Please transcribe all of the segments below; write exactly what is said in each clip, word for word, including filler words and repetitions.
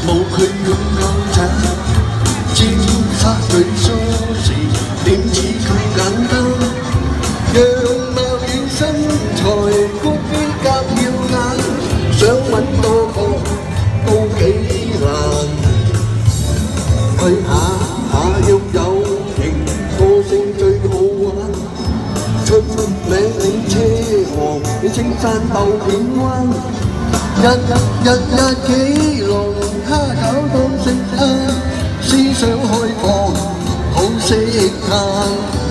冇佢咁夠膽。尖沙咀梳士點止咁簡單？樣貌與身材骨肌夾耀眼，想揾多個都幾難。去下下要有型，個性最好玩。出名領車王，你青山鬥片灣。日日日日幾籠蝦餃當食晏，思想開放，好識嘆。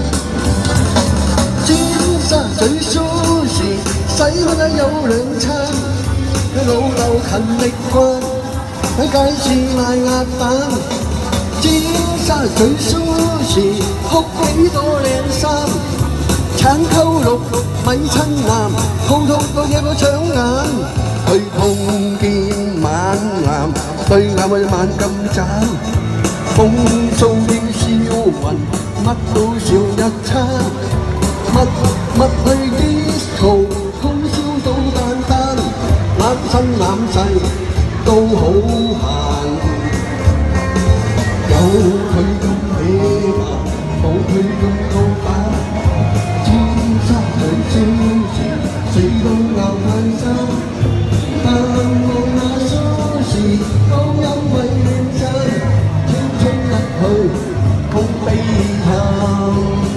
尖沙咀梳士洗碗仔有兩餐，老豆勤力慣，喺街市賣鴨蛋。尖沙咀梳士哭幾多靚衫，橙溝綠米親南，套套個嘢個搶眼。佢碰見晚岩，對眼為猛咁斬，風騷要笑雲，乜都笑一餐。密密去 disco， 通宵到蛋蛋，攬身攬勢都好閒。有佢咁野蠻，冇佢咁夠膽。尖沙咀超市，死都拗翻生。但我那梳士都因為亂真，青春一去好悲慘。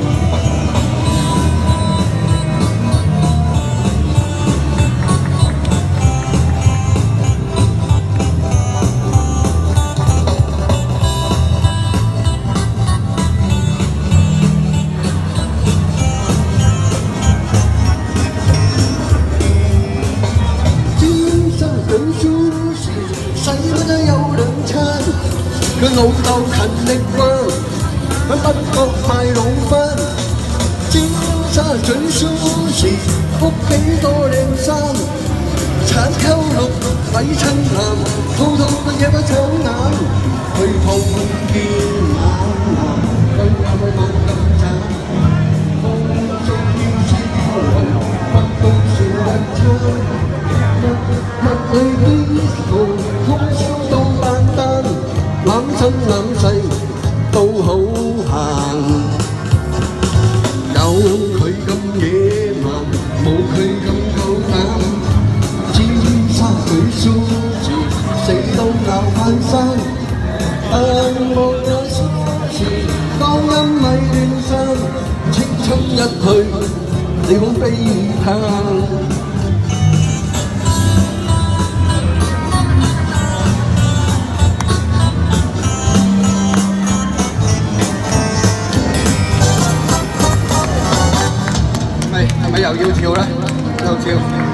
洗碗仔有兩餐，佢老豆勤力慣，喺北角賣老番。尖沙咀梳士屋幾多靚衫，橙溝綠米親南，套套嘅嘢都搶眼。佢碰見猛男，對眼咪猛咁斬，風中要消雲，乜都笑一餐。密去 disco， 通宵到蛋蛋，攬身攬勢都好閒。有佢咁野蠻，冇佢咁夠膽。尖沙咀梳士死都拗翻生，但我那梳士當因為亂生，青春一去你好悲嘆。係咪又要跳咧？又跳。